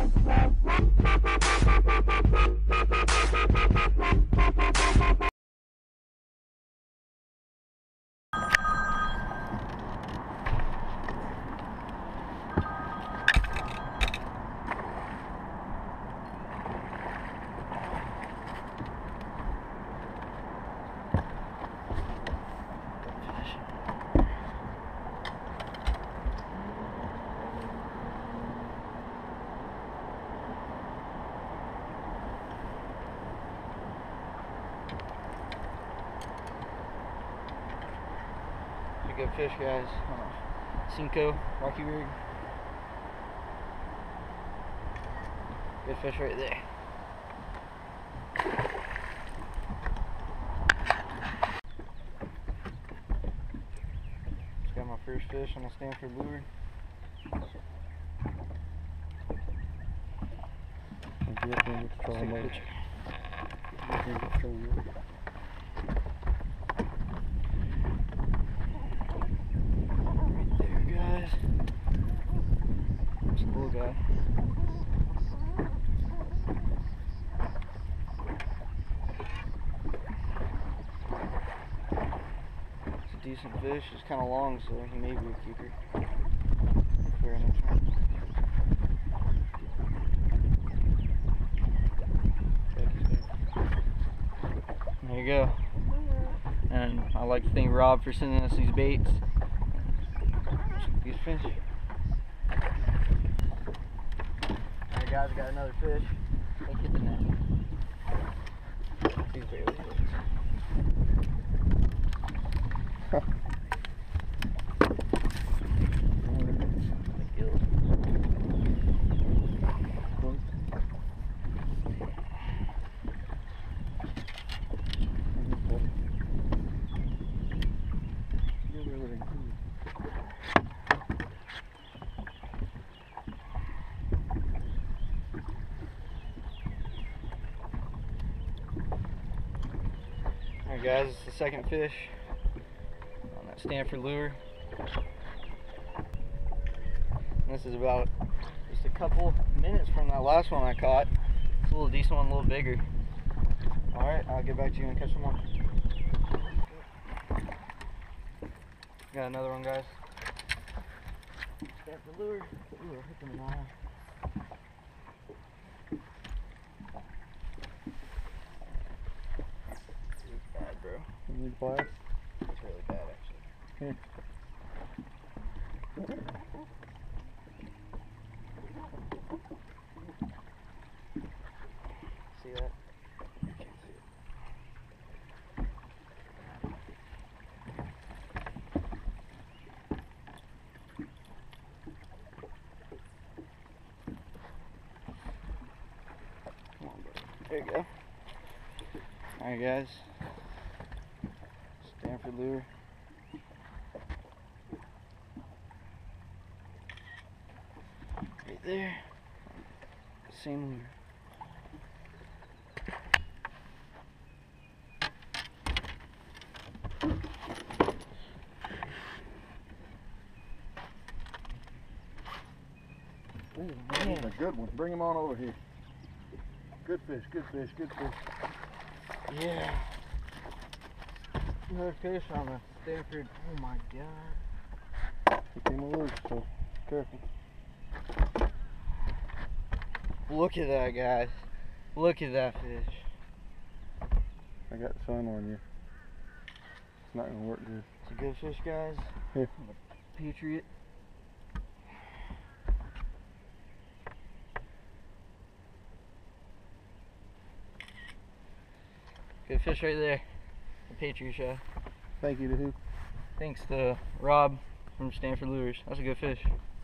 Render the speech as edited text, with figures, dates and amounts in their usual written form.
Good fish, guys. Sinko, rocky rig. Good fish right there. Just got my first fish on a Stanford Lure. Cool guy. It's a decent fish. It's kind of long, so he may be a keeper. There you go. And I like to thank Rob for sending us these baits. These fish. Alright guys, I got another fish. Can't hit the net. He's barely hit. Alright guys, it's the second fish on that Stanford lure. And this is about just a couple minutes from that last one I caught. It's a little decent one, a little bigger. Alright, I'll get back to you and catch some more. Got another one, guys. Stanford lure. Ooh, I hit them in the eye. You need pliers? It's really bad, actually. Here. See that? You can't see it. Come on, buddy. There you go. Alright, guys. Stanford lure. Right there. Same lure. Ooh, man, a good one. Bring him on over here. Good fish, good fish, good fish. Yeah. Another fish on the Stanford. Oh my god. He came loose, so careful. Look at that, guys. Look at that fish. I got the sun on you. It's not going to work good. It's a good fish, guys. Here. Patriot. Good fish right there. The Patriot Shad. Thank you to who? Thanks to Rob from Stanford Lures. That's a good fish.